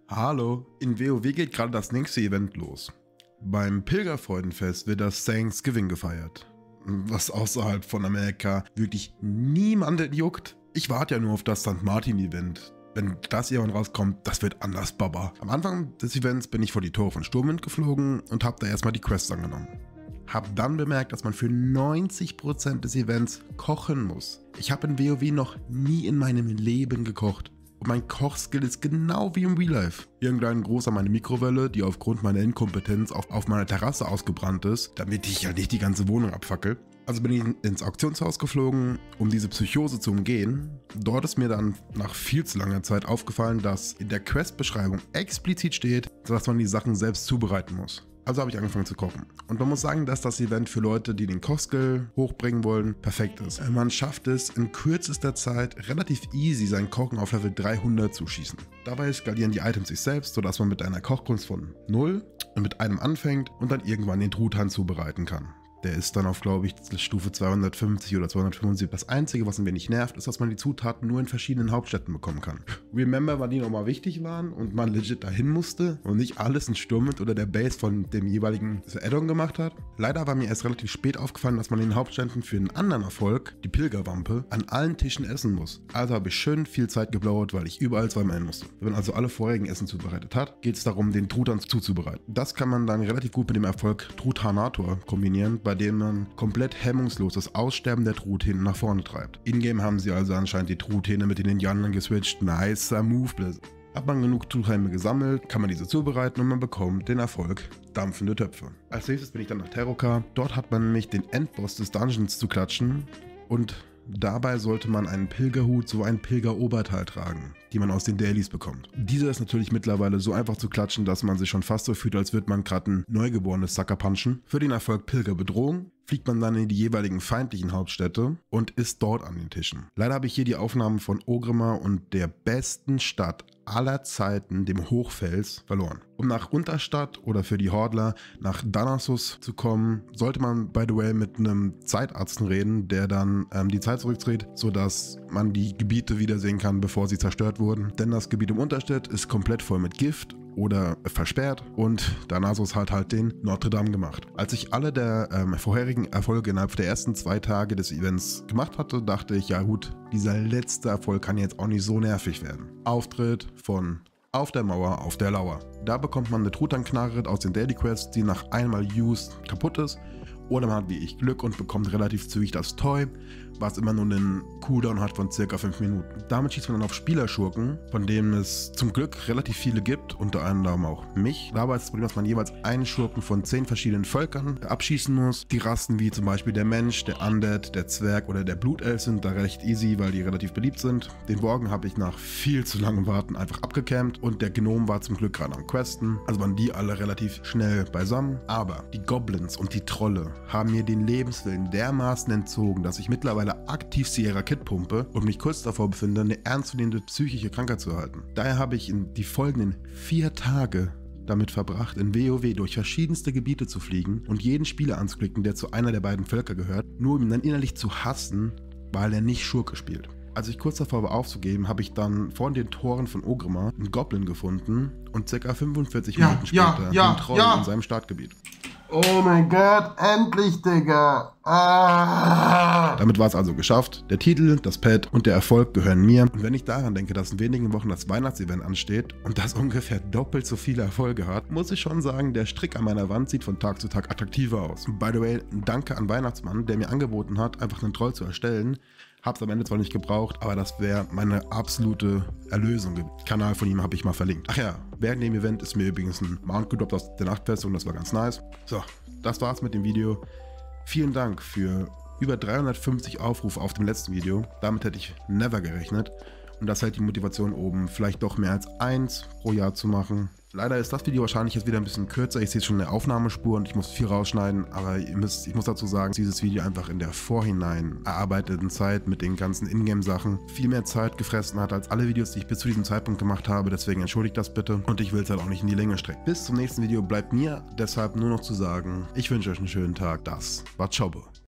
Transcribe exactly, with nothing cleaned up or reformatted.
Hallo, in WoW geht gerade das nächste Event los. Beim Pilgerfreudenfest wird das Thanksgiving gefeiert. Was außerhalb von Amerika wirklich niemanden juckt. Ich warte ja nur auf das Sankt Martin Event. Wenn das irgendwann rauskommt, das wird anders Baba. Am Anfang des Events bin ich vor die Tore von Sturmwind geflogen und habe da erstmal die Quests angenommen. Hab dann bemerkt, dass man für neunzig Prozent des Events kochen muss. Ich habe in WoW noch nie in meinem Leben gekocht. Und mein Kochskill ist genau wie im Real Life. Irgendein Groß an meine Mikrowelle, die aufgrund meiner Inkompetenz auf, auf meiner Terrasse ausgebrannt ist, damit ich ja nicht die ganze Wohnung abfackel. Also bin ich ins Auktionshaus geflogen, um diese Psychose zu umgehen. Dort ist mir dann nach viel zu langer Zeit aufgefallen, dass in der Quest-Beschreibung explizit steht, dass man die Sachen selbst zubereiten muss. Also habe ich angefangen zu kochen. Und man muss sagen, dass das Event für Leute, die den Kochskill hochbringen wollen, perfekt ist. Man schafft es in kürzester Zeit relativ easy, sein Kochen auf Level dreihundert zu schießen. Dabei skalieren die Items sich selbst, sodass man mit einer Kochkunst von null und mit einem anfängt und dann irgendwann den Truthahn zubereiten kann. Der ist dann auf, glaube ich, Stufe zweihundertfünfzig oder zweihundertfünfundsiebzig. Das Einzige, was ein wenig nervt, ist, dass man die Zutaten nur in verschiedenen Hauptstädten bekommen kann. Remember, wann die nochmal wichtig waren und man legit dahin musste und nicht alles in Sturmwind oder der Base von dem jeweiligen Add-on gemacht hat. Leider war mir erst relativ spät aufgefallen, dass man in den Hauptstädten für einen anderen Erfolg, die Pilgerwampe, an allen Tischen essen muss. Also habe ich schön viel Zeit geblauert, weil ich überall zweimal hin musste. Wenn man also alle vorherigen Essen zubereitet hat, geht es darum, den Truthahn zuzubereiten. Das kann man dann relativ gut mit dem Erfolg Truthahnator kombinieren, bei dem man komplett hemmungslos das Aussterben der Truthähne nach vorne treibt. In-game haben sie also anscheinend die Truthähne mit den Indianern geswitcht. Nicer Move, Blizzard. Hat man genug Truthähne gesammelt, kann man diese zubereiten und man bekommt den Erfolg dampfende Töpfe. Als nächstes bin ich dann nach Terroka. Dort hat man nämlich den Endboss des Dungeons zu klatschen und dabei sollte man einen Pilgerhut sowie ein Pilgeroberteil tragen, die man aus den Dailies bekommt. Dieser ist natürlich mittlerweile so einfach zu klatschen, dass man sich schon fast so fühlt, als würde man gerade ein neugeborenes Sucker punchen. Für den Erfolg Pilgerbedrohung fliegt man dann in die jeweiligen feindlichen Hauptstädte und ist dort an den Tischen. Leider habe ich hier die Aufnahmen von Orgrimmar und der besten Stadt aller Zeiten, dem Hochfels, verloren. Um nach Unterstadt oder für die Hordler nach Danassus zu kommen, sollte man by the way mit einem Zeitarzten reden, der dann ähm, die Zeit zurückdreht, sodass man die Gebiete wiedersehen kann, bevor sie zerstört wurden. Denn das Gebiet um Unterstadt ist komplett voll mit Gift oder versperrt und Danassus hat halt den Notre Dame gemacht. Als ich alle der ähm, vorherigen Erfolge innerhalb der ersten zwei Tage des Events gemacht hatte, dachte ich, ja gut, dieser letzte Erfolg kann jetzt auch nicht so nervig werden. Auftritt von Auf der Mauer, auf der Lauer. Da bekommt man eine Truthahnknarre aus den Daily Quests, die nach einmal Use kaputt ist. Oder man hat wie ich Glück und bekommt relativ zügig das Toy, was immer nur einen Cooldown hat von circa fünf Minuten. Damit schießt man dann auf Spielerschurken, von denen es zum Glück relativ viele gibt, unter anderem auch mich. Dabei ist das Problem, dass man jeweils einen Schurken von zehn verschiedenen Völkern abschießen muss. Die Rassen wie zum Beispiel der Mensch, der Undead, der Zwerg oder der Blutelf sind da recht easy, weil die relativ beliebt sind. Den Worgen habe ich nach viel zu langem Warten einfach abgecampt und der Gnom war zum Glück gerade am Questen. Also waren die alle relativ schnell beisammen. Aber die Goblins und die Trolle haben mir den Lebenswillen dermaßen entzogen, dass ich mittlerweile aktiv Sierra Kid pumpe und mich kurz davor befinde, eine ernstzunehmende psychische Krankheit zu erhalten. Daher habe ich in die folgenden vier Tage damit verbracht, in WoW durch verschiedenste Gebiete zu fliegen und jeden Spieler anzuklicken, der zu einer der beiden Völker gehört, nur um ihn dann innerlich zu hassen, weil er nicht Schurke spielt. Als ich kurz davor war aufzugeben, habe ich dann vor den Toren von Orgrimmar einen Goblin gefunden und ca. fünfundvierzig ja, Minuten später ja, ja, einen Troll ja. in seinem Startgebiet. Oh mein Gott, endlich, Digga. Ah. Damit war es also geschafft. Der Titel, das Pad und der Erfolg gehören mir. Und wenn ich daran denke, dass in wenigen Wochen das Weihnachtsevent ansteht und das ungefähr doppelt so viele Erfolge hat, muss ich schon sagen, der Strick an meiner Wand sieht von Tag zu Tag attraktiver aus. By the way, ein Danke an Weihnachtsmann, der mir angeboten hat, einfach einen Troll zu erstellen. Hab's am Ende zwar nicht gebraucht, aber das wäre meine absolute Erlösung. Den Kanal von ihm habe ich mal verlinkt. Ach ja, während dem Event ist mir übrigens ein Mount gedroppt aus der Nachtfestung, das war ganz nice. So, das war's mit dem Video. Vielen Dank für über dreihundertfünfzig Aufrufe auf dem letzten Video. Damit hätte ich never gerechnet. Und das hält die Motivation oben, vielleicht doch mehr als eins pro Jahr zu machen. Leider ist das Video wahrscheinlich jetzt wieder ein bisschen kürzer. Ich sehe schon eine Aufnahmespur und ich muss viel rausschneiden. Aber ihr müsst, ich muss dazu sagen, dieses Video einfach in der vorhinein erarbeiteten Zeit mit den ganzen Ingame-Sachen viel mehr Zeit gefressen hat als alle Videos, die ich bis zu diesem Zeitpunkt gemacht habe. Deswegen entschuldigt das bitte. Und ich will es halt auch nicht in die Länge strecken. Bis zum nächsten Video bleibt mir deshalb nur noch zu sagen, ich wünsche euch einen schönen Tag. Das war Chobo.